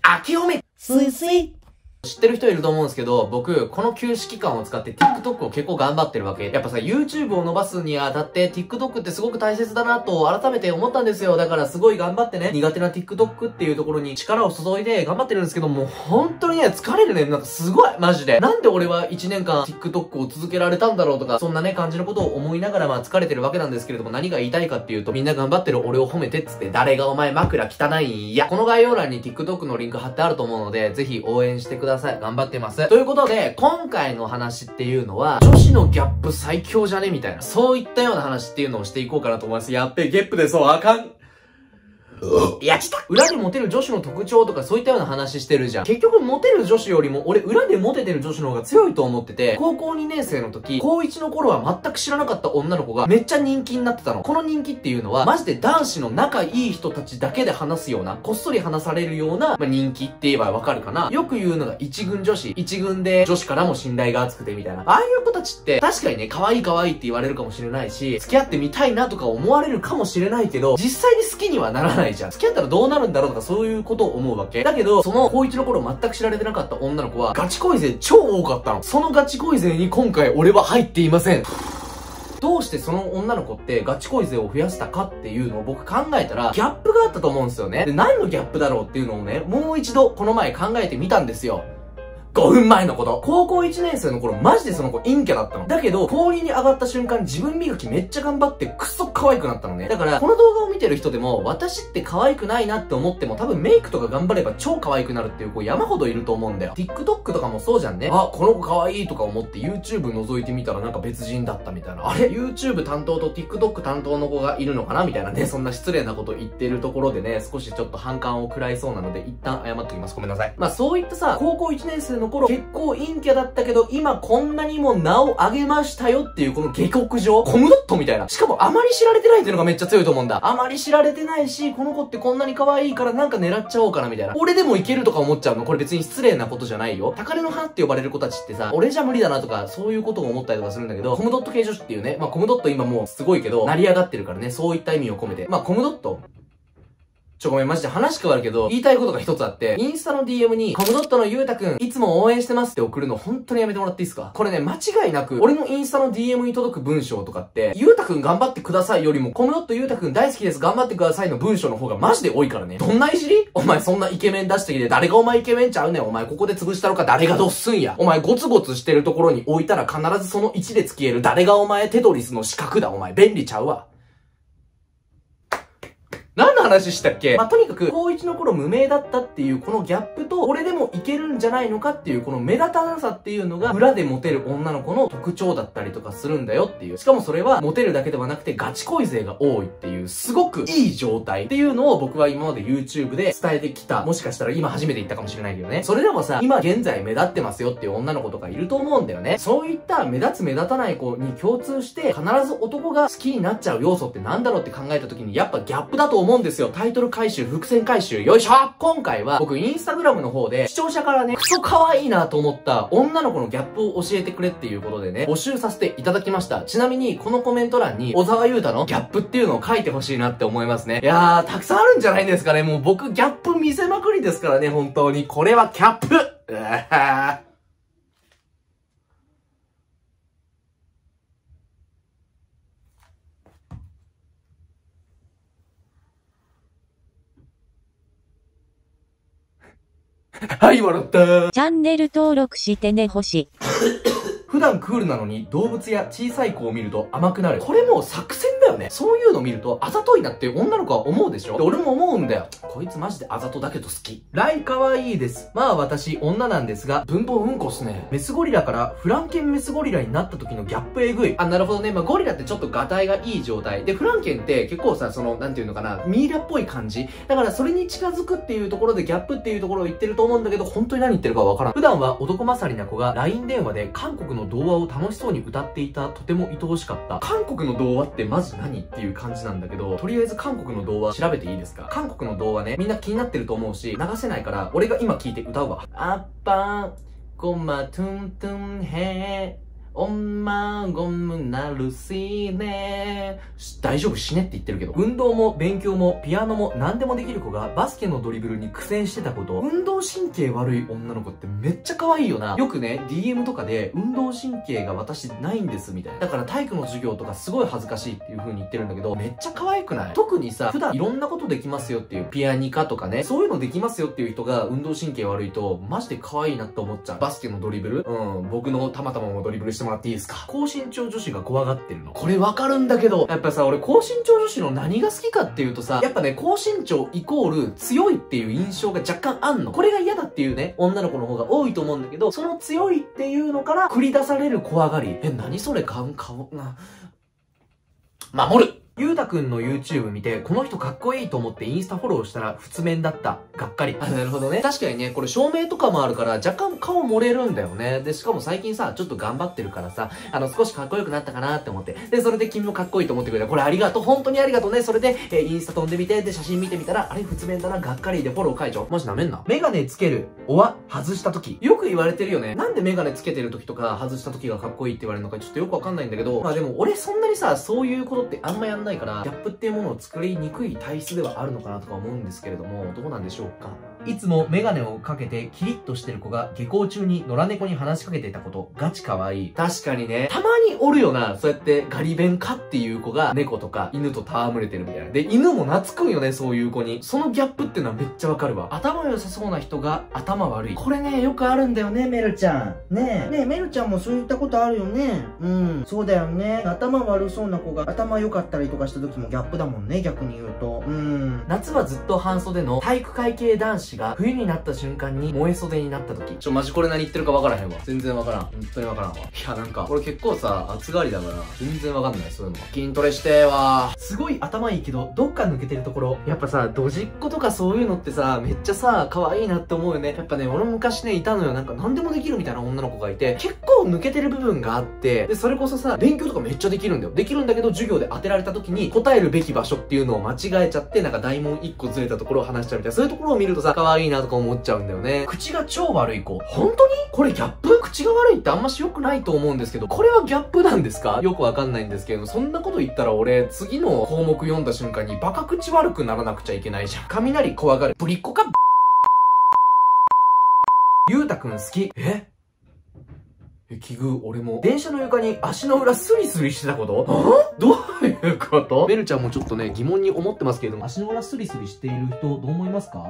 明けおめすいすい知ってる人いると思うんですけど、僕、この休止期間を使って TikTok を結構頑張ってるわけ。やっぱさ、YouTube を伸ばすにあたって TikTok ってすごく大切だなと改めて思ったんですよ。だからすごい頑張ってね、苦手な TikTok っていうところに力を注いで頑張ってるんですけど、もう本当にね、疲れるね。なんかすごいマジで。なんで俺は1年間 TikTok を続けられたんだろうとか、そんなね、感じのことを思いながら疲れてるわけなんですけれども、何が言いたいかっていうと、みんな頑張ってる俺を褒めてっつって、誰がお前枕汚いんや。この概要欄に TikTok のリンク貼ってあると思うので、ぜひ応援してください。頑張ってます。ということで、今回の話っていうのは、女子のギャップ最強じゃねみたいな、そういったような話っていうのをしていこうかなと思います。やっべ、ゲップでそう、あかん。いや、裏でモテる女子の特徴とかそういったような話してるじゃん。結局モテる女子よりも俺裏でモテてる女子の方が強いと思ってて、高校2年生の時、高1の頃は全く知らなかった女の子がめっちゃ人気になってたの。この人気っていうのはマジで男子の仲いい人たちだけで話すような、こっそり話されるような、人気って言えばわかるかな。よく言うのが一軍女子。一軍で女子からも信頼が厚くてみたいな。ああいう子たちって確かにね、可愛い可愛いって言われるかもしれないし、付き合ってみたいなとか思われるかもしれないけど、実際に好きにはならないじゃん。付き合ったらどうなるんだろうとかそういうことを思うわけ。だけど、その高1の頃全く知られてなかった女の子はガチ恋勢超多かったの。そのガチ恋勢に今回俺は入っていません。どうしてその女の子ってガチ恋勢を増やしたかっていうのを僕考えたらギャップがあったと思うんですよね。で、何のギャップだろうっていうのをね、もう一度この前考えてみたんですよ。5分前のこと。高校1年生の頃、マジでその子陰キャだったの。だけど、高2に上がった瞬間、自分磨きめっちゃ頑張ってクソ可愛くなったのね。だから、この動画を見てる人でも、私って可愛くないなって思っても、多分メイクとか頑張れば超可愛くなるっていう子山ほどいると思うんだよ。TikTok とかもそうじゃんね。あ、この子可愛いとか思って YouTube 覗いてみたらなんか別人だったみたいな。あれ ?YouTube 担当と TikTok 担当の子がいるのかなみたいなね。そんな失礼なこと言ってるところでね、少しちょっと反感を食らいそうなので、一旦謝っておきます。ごめんなさい。そういったさ、高校1年生の頃、結構陰キャだったけど、今こんなにも名を上げましたよっていうこの下克上コムドットみたいな。しかもあまり知られてないっていうのがめっちゃ強いと思うんだ。あまり知られてないし、この子ってこんなに可愛いからなんか狙っちゃおうかなみたいな。俺でもいけるとか思っちゃうの。これ別に失礼なことじゃないよ。高嶺の花って呼ばれる子たちってさ、俺じゃ無理だなとか、そういうことを思ったりとかするんだけど、コムドット系女子っていうね、コムドット今もうすごいけど、成り上がってるからね、そういった意味を込めて。コムドットごめん、マジで話変わるけど、言いたいことが一つあって、インスタの DM に、コムドットのゆうたくん、いつも応援してますって送るの本当にやめてもらっていいですか？これね、間違いなく、俺のインスタの DM に届く文章とかって、ゆうたくん頑張ってくださいよりも、コムドットゆうたくん大好きです、頑張ってくださいの文章の方がマジで多いからね。どんないじり？お前そんなイケメン出してきて、誰がお前イケメンちゃうねん、お前ここで潰したのか誰がどっすんや。お前ゴツゴツしてるところに置いたら必ずその一列消える、誰がお前テトリスの四角だ、お前便利ちゃうわ。何の話したっけ？とにかく、高1の頃無名だったっていうこのギャップと、俺でもいけるんじゃないのかっていうこの目立たなさっていうのが、裏でモテる女の子の特徴だったりとかするんだよっていう。しかもそれは、モテるだけではなくてガチ恋勢が多いっていう、すごくいい状態っていうのを僕は今まで YouTube で伝えてきた。もしかしたら今初めて言ったかもしれないけどね。それでもさ、今現在目立ってますよっていう女の子とかいると思うんだよね。そういった目立つ目立たない子に共通して、必ず男が好きになっちゃう要素ってなんだろうって考えた時に、やっぱギャップだと思うんですよ。タイトル回収、伏線回収、よいしょ！今回は僕インスタグラムの方で視聴者からね、クソ可愛いなと思った女の子のギャップを教えてくれっていうことでね、募集させていただきました。ちなみにこのコメント欄に小沢優太のギャップっていうのを書いてほしいなって思いますね。いやー、たくさんあるんじゃないんですかね。もう僕ギャップ見せまくりですからね、本当に。これはキャップはい、笑ったー。 チャンネル登録してね、星。 普段クールなのに動物や小さい子を見ると甘くなる。これもう作戦だよね。そういうの見るとあざといなって女の子は思うでしょ。で俺も思うんだよ。こいつマジであざとだけど好き。ライかわいいです。私女なんですが、文法うんこっすね。メスゴリラからフランケンメスゴリラになった時のギャップえぐい。なるほどね。ゴリラってちょっとガタイがいい状態。で、フランケンって結構さ、なんていうのかな、ミイラっぽい感じ。だからそれに近づくっていうところでギャップっていうところを言ってると思うんだけど、本当に何言ってるかわからん。普段は男勝りな子が LINE 電話で韓国の童話を楽しそうに歌っていた。とても愛おしかった。韓国の童話ってマジ何っていう感じなんだけど、とりあえず韓国の童話調べていいですか？韓国の童話ね、みんな気になってると思うし、流せないから、俺が今聞いて歌うわ。アッパー、ゴマトゥントゥンヘー、 おんまごむなるしね。大丈夫死ねって言ってるけど。運動も勉強もピアノも何でもできる子がバスケのドリブルに苦戦してたこと。運動神経悪い女の子ってめっちゃ可愛いよな。よくね、DM とかで運動神経が私ないんですみたいな。だから体育の授業とかすごい恥ずかしいっていう風に言ってるんだけど、めっちゃ可愛くない？特にさ、普段いろんなことできますよっていうピアニカとかね、そういうのできますよっていう人が運動神経悪いと、マジで可愛いなって思っちゃう。バスケのドリブル？僕のたまたまもドリブルしてもらっていいですか？高身長女子が怖がってるの。これわかるんだけど、やっぱさ、俺高身長女子の何が好きかっていうとさ、やっぱね、高身長イコール強いっていう印象が若干あんの。これが嫌だっていうね、女の子の方が多いと思うんだけど、その強いっていうのから繰り出される怖がり。何それ守る。ゆうたくんの YouTube 見て、この人かっこいいと思ってインスタフォローしたら、普通面だった。がっかり。なるほどね。確かにね、これ照明とかもあるから、若干顔漏れるんだよね。で、しかも最近さ、ちょっと頑張ってるからさ、少しかっこよくなったかなって思って。で、それで君もかっこいいと思ってくれた。これありがとう。本当にありがとうね。それで、インスタ飛んでみて、で、写真見てみたら、あれ、普通面だな、がっかりでフォロー解除。マジなめんな。メガネつける。外した時。よく言われてるよね。なんでメガネつけてる時とか、外した時がかっこいいって言われるのか、ちょっとよくわかんないんだけど、まあでも、俺そんなにさ、そういうことってあんまやんないから、ギャップっていうものを作りにくい体質ではあるのかなとか思うんですけれども、どうなんでしょうか。いつもメガネをかけてキリッとしてる子が下校中に野良猫に話しかけていたこと、ガチ可愛い。確かにね、たまにおるよな、そうやってガリ勉かっていう子が猫とか犬と戯れてるみたいな。で、犬も懐くんよね、そういう子に。そのギャップっていうのはめっちゃわかるわ。頭良さそうな人が頭悪い。これね、よくあるんだよね、メルちゃん。ねえ、メルちゃんもそういったことあるよね。そうだよね。頭悪そうな子が頭良かったりとかした時もギャップだもんね、逆に言うと。夏はずっと半袖の体育会系男子が冬になった瞬間に萌え袖になった時。マジこれ何言ってるかわからへんわ。全然わからん。本当にわからんわ。いや、なんか、これ結構さ、暑がりだから、全然わかんない、そういうのは。筋トレしてーわー。すごい頭いいけど、どっか抜けてるところ。やっぱさ、ドジっ子とかそういうのってさ、めっちゃさ、可愛いなって思うよね。やっぱね、俺も昔ね、いたのよ。なんか何でもできるみたいな女の子がいて、結構抜けてる部分があって、で、それこそさ、勉強とかめっちゃできるんだよ。できるんだけど、授業で当てられた時に、答えるべき場所っていうのを間違えちゃって、なんか大問1個ずれたところを話しちゃうみたいな、そういうところを見るとさ、可愛いなとか思っちゃうんだよね。口が超悪い子。本当にこれギャップ？口が悪いってあんまし良くないと思うんですけど、これはギャップなんですか？よくわかんないんですけど、そんなこと言ったら俺、次の項目読んだ瞬間にバカ口悪くならなくちゃいけないじゃん。雷怖がる。ぶりっ子か？ゆうたくん好き。奇遇、俺も。電車の床に足の裏スリスリしてたこと？どういうこと？ベルちゃんもちょっとね、疑問に思ってますけれども、足の裏スリスリしている人、どう思いますか？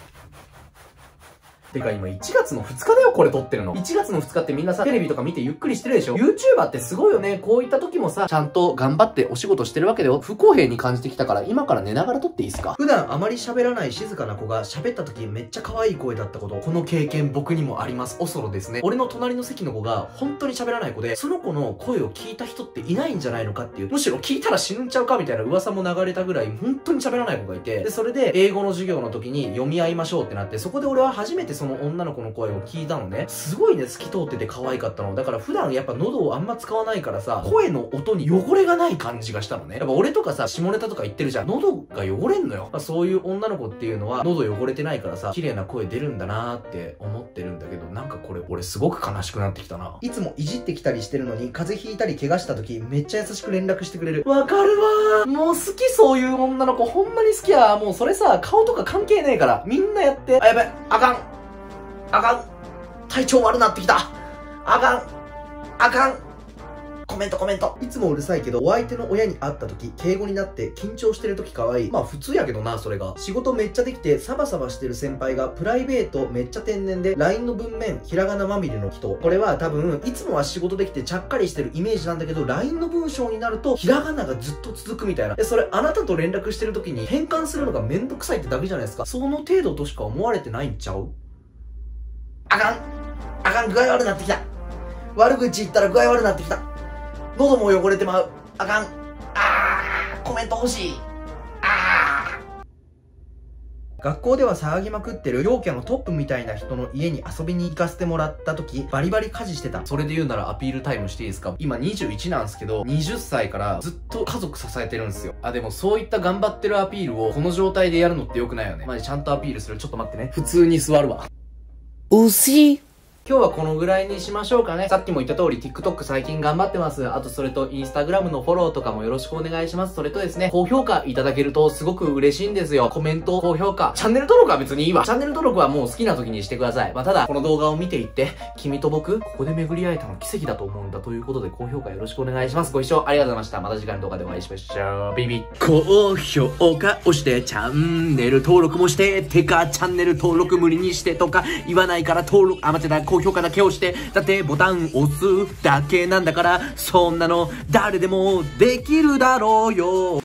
てか今1月の2日だよ、これ撮ってるの。1月の2日ってみんなさ、テレビとか見てゆっくりしてるでしょ？ YouTuber ってすごいよね。こういった時もさ、ちゃんと頑張ってお仕事してるわけだよ。不公平に感じてきたから、今から寝ながら撮っていいですか？普段あまり喋らない静かな子が喋った時めっちゃ可愛い声だったこと。この経験僕にもあります。おそろですね。俺の隣の席の子が本当に喋らない子で、その子の声を聞いた人っていないんじゃないのかっていう。むしろ聞いたら死ぬんちゃうかみたいな噂も流れたぐらい、本当に喋らない子がいて、で、それで英語の授業の時に読み合いましょうってなって、そこで俺は初めてその女の子の声を聞いたのね。すごいね、透き通ってて可愛かったの。だから普段やっぱ喉をあんま使わないからさ、声の音に汚れがない感じがしたのね。やっぱ俺とかさ、下ネタとか言ってるじゃん。喉が汚れんのよ。そういう女の子っていうのは、喉汚れてないからさ、綺麗な声出るんだなーって思ってるんだけど、なんかこれ、俺すごく悲しくなってきたな。いつもいじってきたりしてるのに、風邪ひいたり怪我した時、めっちゃ優しく連絡してくれる。わかるわー。もう好き、そういう女の子。ほんまに好きや。もうそれさ、顔とか関係ねえから。みんなやって。あ、やばい。あかん。体調悪なってきた。あかん。コメント。いつもうるさいけど、お相手の親に会った時、敬語になって緊張してる時可愛い。まあ普通やけどな、それが。仕事めっちゃできて、サバサバしてる先輩が、プライベートめっちゃ天然で、LINE の文面、ひらがなまみれの人。これは多分、いつもは仕事できてちゃっかりしてるイメージなんだけど、LINE の文章になると、ひらがながずっと続くみたいな。で、それあなたと連絡してる時に変換するのがめんどくさいってだけじゃないですか。その程度としか思われてないんちゃう？あかん、具合悪くなってきた。悪口言ったら具合悪くなってきた。喉も汚れてまう。あかん。コメント欲しい。学校では騒ぎまくってる陽キャのトップみたいな人の家に遊びに行かせてもらった時、バリバリ家事してた。それで言うならアピールタイムしていいですか？今21なんですけど、20歳からずっと家族支えてるんですよ。でもそういった頑張ってるアピールをこの状態でやるのって良くないよね。マジちゃんとアピールする。ちょっと待ってね。普通に座るわ。 牛。 今日はこのぐらいにしましょうかね。さっきも言った通り TikTok 最近頑張ってます。あとそれと Instagram のフォローとかもよろしくお願いします。それとですね、高評価いただけるとすごく嬉しいんですよ。コメント、高評価。チャンネル登録は別にいいわ。チャンネル登録はもう好きな時にしてください。ただ、この動画を見ていって、君と僕、ここで巡り会えたの奇跡だと思うんだということで高評価よろしくお願いします。ご視聴ありがとうございました。また次回の動画でお会いしましょう。ビビ。高評価押して、チャンネル登録もして、てか、チャンネル登録無理にしてとか言わないから登録、間違えた、高評価だけ押して、だってボタン押すだけなんだから、そんなの誰でもできるだろうよ。